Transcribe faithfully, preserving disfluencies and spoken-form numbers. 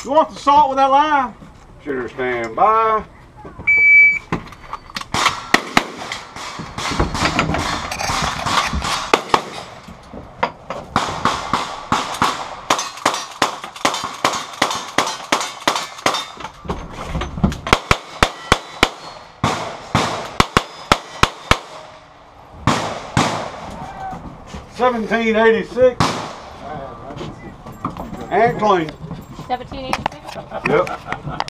You want the salt with that lime? Shooter stand by. seventeen eighty-six and clean. seventeen eighty-six? Yep.